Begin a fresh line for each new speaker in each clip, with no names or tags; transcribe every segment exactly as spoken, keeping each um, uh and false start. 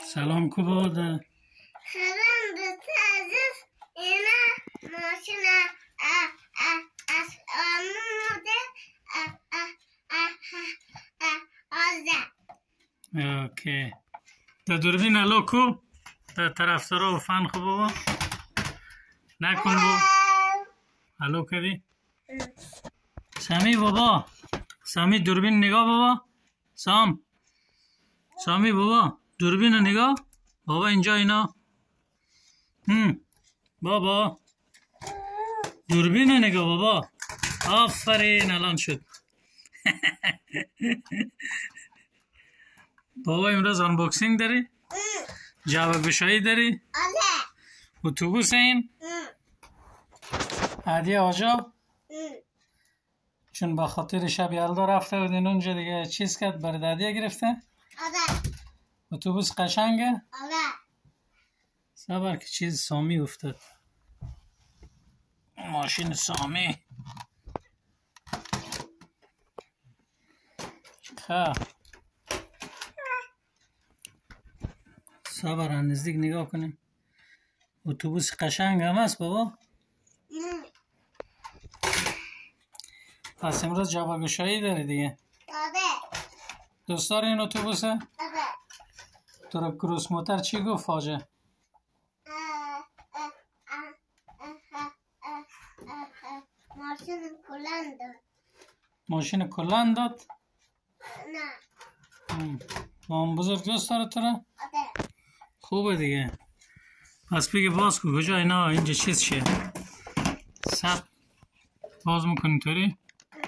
سلام کوباده.
سلام دوست عزیز. اینا ماشین از آموده آزده.
اوکی. در دوربین الو کو؟ در طرفدارا و فن خوب بابا؟ نکن بابا. الو کردی؟ سامی بابا. سامی دوربین نگاه بابا. سام. سامی بابا دوربین نگاه. بابا اینجا اینا. هم. بابا دوربین نگاه بابا. آفرین الان شد. بابا امروز آنبوکسینگ داری؟ جعبه گشایی داری؟
آره.
اتوبوس این؟ هدیه آجا؟ چون با خاطر شب یلدا رفته بودین اونجا دیگه چیز کرد برای هدیه گرفته؟
آره.
اتوبوس قشنگه؟
آره.
صبر که چیز سامی افتاد. ماشین سامی. خب صبر نزدیک نگاه کنیم. اتوبوس قشنگ هم است بابا. پس امروز جعبه گشایی داری دیگه.
آره.
دوست داری این اتوبوسه؟
آره.
تو رو کروس موتر چی گفت فاجه؟
ماشین کلند داد.
ماشین کلان داد؟
نه.
مام بزرگ دوست داره تو رو؟
آره.
خوبه دیگه. پس بگه باز کو کجا اینا اینجا چیز شه؟ سب باز میکنی توری؟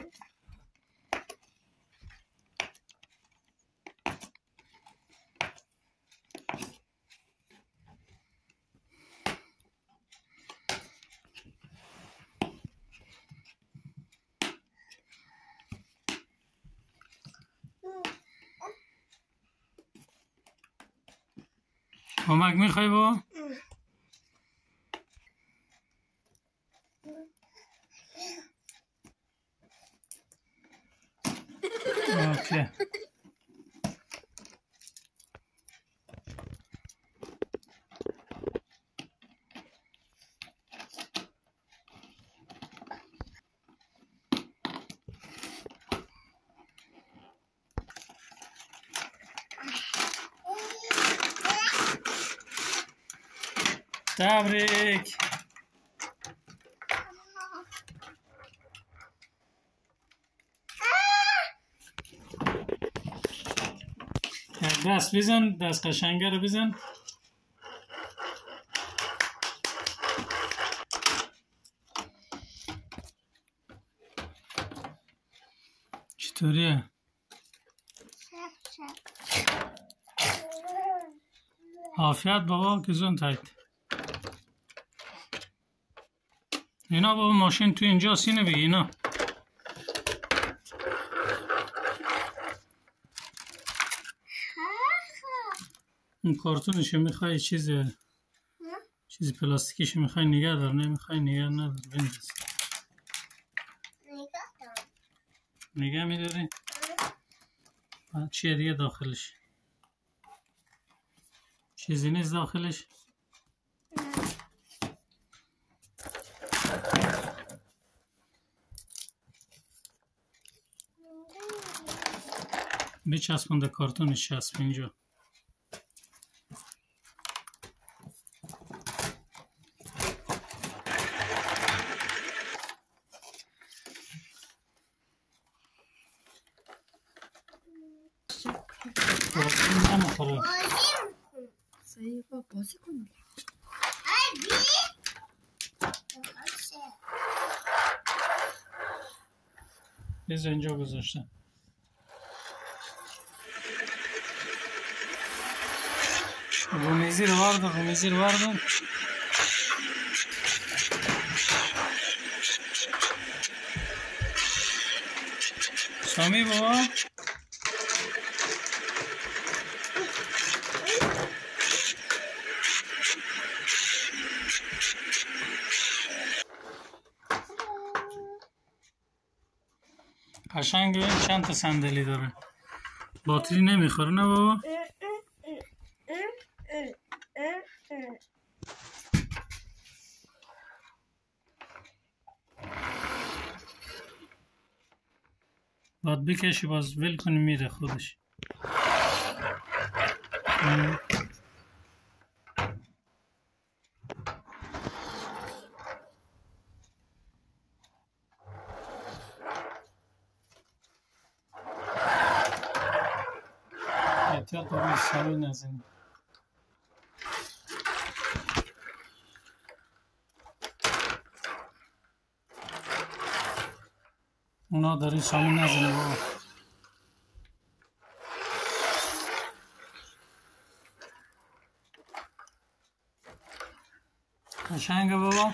کمک میخوای با؟ اوکی. تبریک. دست بزن، دست قشنگه رو بزن. چطوریه؟ عافیت بابا گزون تایت. اینا بابا ماشین تو اینجا سینه بگی اینا. این کارتونش میخوای چیز چیز پلاستیکیش میخوای نگه دار نمیخوای نگه ندار بنداز. نگه میداری؟ چیه دیگه داخلش؟ چیزی نیست داخلش؟ بچسبون در کارتونش چسب اینجا.
صحیح با بازی کنیم.
بذار اینجا گذاشتم. رومیزی رو واردن رومیزی رو واردن. سامی بابا قشنگه. چند تا صندلی داره. باتری نمیخوره نه بابا؟ بکشی باز ول کنی میره خودش. ام. احتیاط روی سایه نزنی. اونا داری سایه نزنی بابا. قشنگه بابا.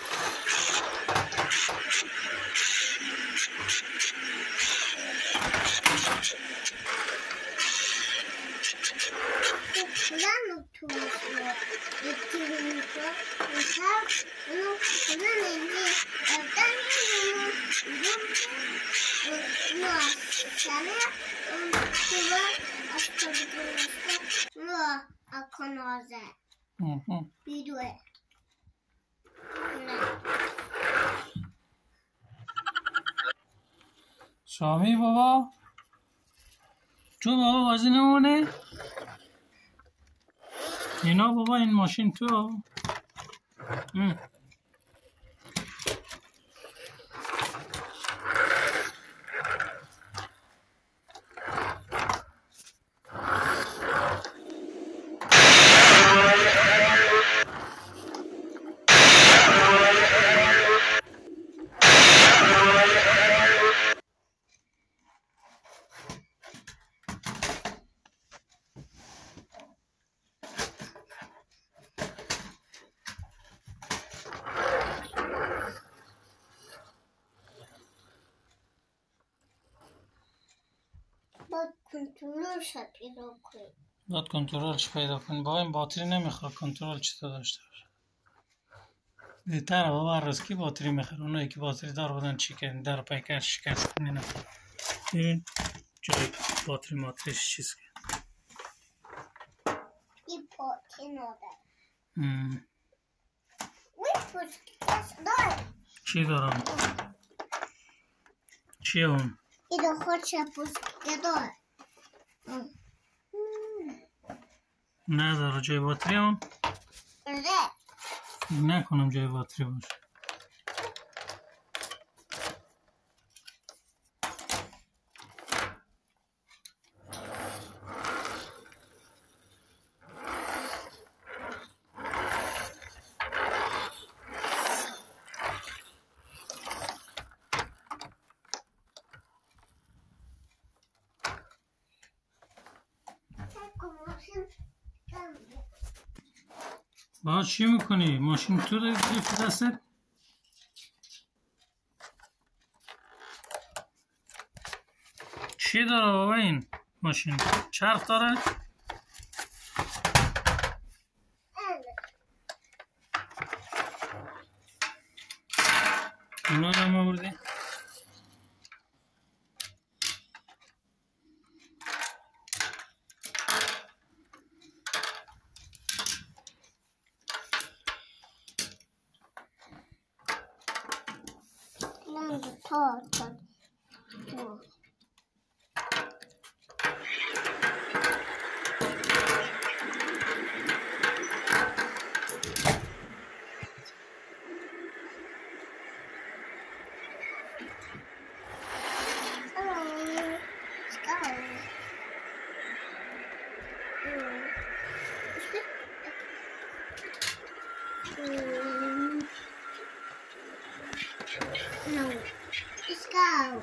شامی بابا تو بابا بازی نمونه اینا بابا این ماشین تو ام.
کنترلش پیدا کنی.
باید کنترلش پیدا کنی. با این باتری نمیخواد کنترل چطور داشته باشه. بهتره بابا هر روز کی باتری میخواد. اونایی که باتری دار بودن چی کردن در پیکر شکست کنی. این جای باتری ماتریش چیز کرد.
این پاکی نداره.
ام.
این پاکی داره.
چی دارم؟ چی اون؟
این دو خودشه پاکی داره.
نداره جای باتری اون؟
نه.
نکنم جای باتری باشه. باید چی میکنی؟ ماشین تو داری گرفتی دستت؟ چی داره بابا این ماشین؟ چرخ داره؟ اونا رو هم آوردی؟
تا تا تا No. Let's go.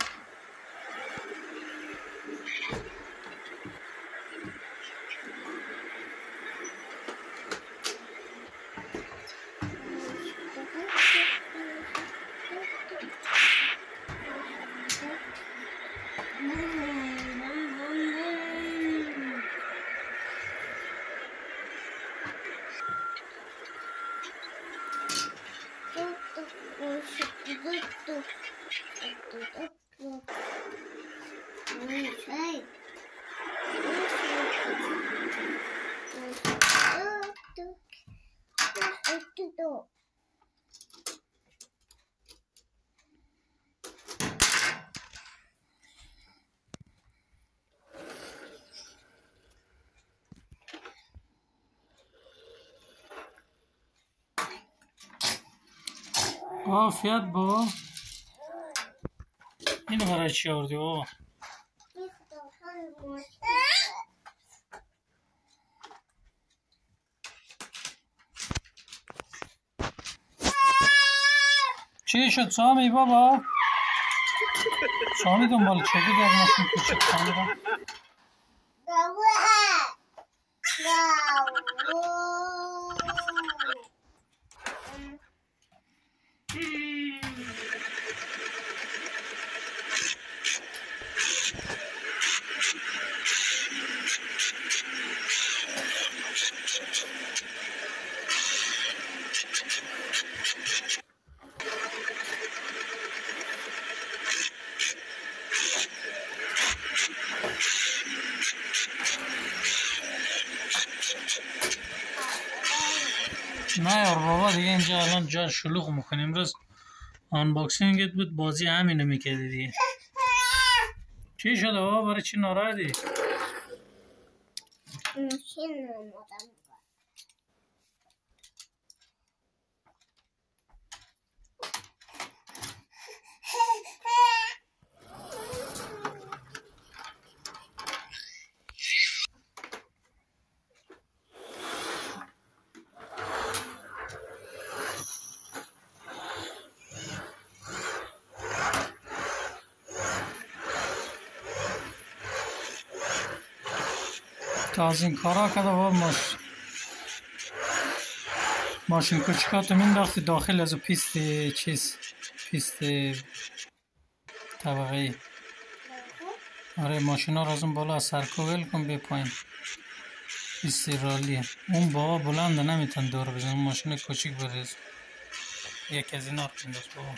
عافیت بابا. اینو برای چی آوردی بابا؟ چی شد سامی بابا؟ سامی دنبال چه بود از ماشین کوچک سامی را؟ نه یار بابا دیگه اینجا الان جا شلوغ میکنیم. امروز آنباکسینگت بود بازی همینو میکردی دیگه. چی شده بابا برای چی ناراحتی؟
ماشین اومدم.
تا از این کارا کده بابا ماش... ماشین کوچکاتو مینداختی داخل از پیست چیز پیست طبقه ای. آره ماشینا را از اون بالا سرکو ول کن به پایین. پیست رالیه اون بابا بلنده نمیتون دور بزن. اون ماشین کوچیک بریز. یک از اینا رو بنداز بابا.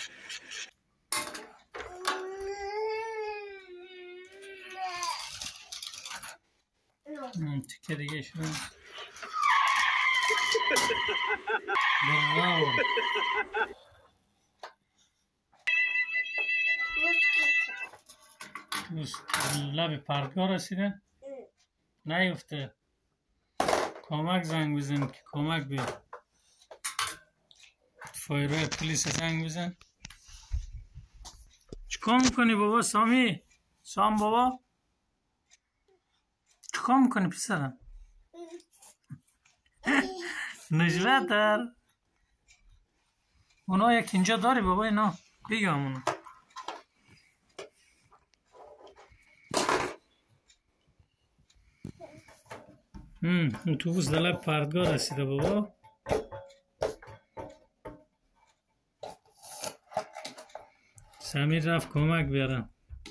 اون تیکه دیگه شده براو. دوست لب پردگاه رسیده نیفته. کمک زنگ بزن که کمک بیاد. فایروی پلیس زنگ بزن. چیکار میکنی بابا سامی؟ سام بابا چیکار میکنی پسرم؟ نجوت در اونا یک اینجا داری بابا اینا بگم اونا. هم اتوبوس در لب پردگاه رسیده بابا. سمیر رفت کمک بیارم.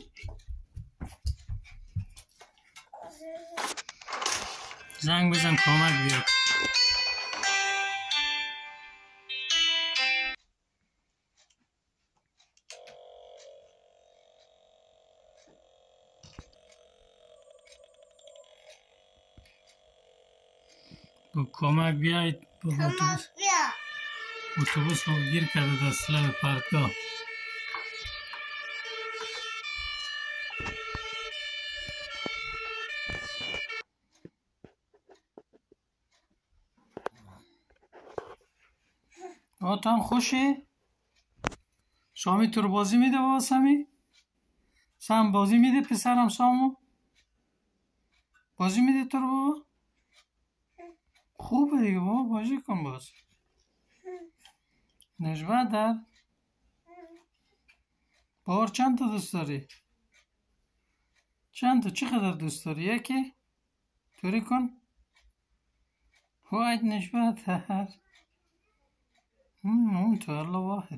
زنگ بزن کمک بیاد. با کمک بیایید با اتوبوس. اتوبوس رو گیر کرده دست لب پردگاه. آه تو هم خوشی؟ سامی تو رو بازی میده بابا سامی؟ سام بازی میده پسرم سامو؟ بازی میده تو رو بابا؟ خوبه دیگه بابا بازی کن باز. نجوت در بار چند تا دوست داری؟ چند تا چقدر دوست داری؟ یکی؟ توری کن وای نجوت در اون تو الله واحد.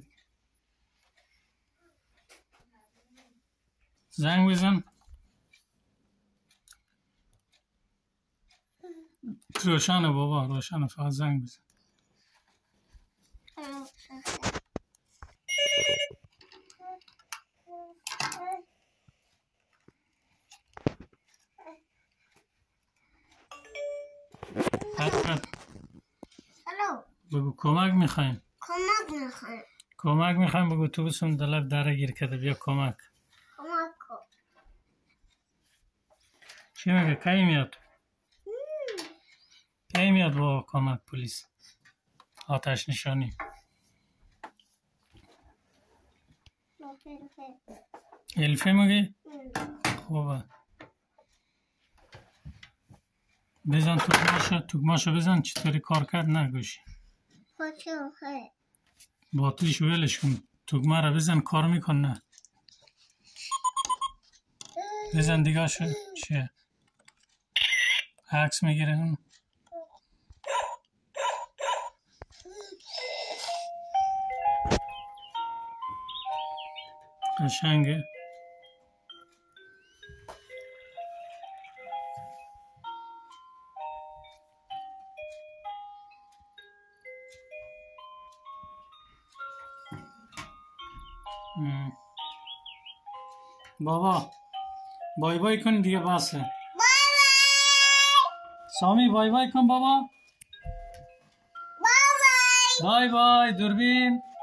زنگ بزن روشنه بابا روشنه فقط زنگ بزن.
الو
بگو کمک میخوایم.
کمک میخوایم.
کمک میخوایم بگو اتوبوسم در لب دره گیر کرده بیا کمک.
کمک کن.
چی میگه کی میاد؟ کی میاد با کمک پلیس آتش نشانی؟ الفه میگی؟ خوبه بزن توگماشو توگماشو بزن چطوری کار کرد نگوشی با تویش ویلش کن توگمه را بزن کار میکن نه بزن دیگه شو چیه عکس میگیره اون قشنگه ام. بابا بای بای کن دیگه باسه سامی بای بای کن بابا بای بای بای بای دوربین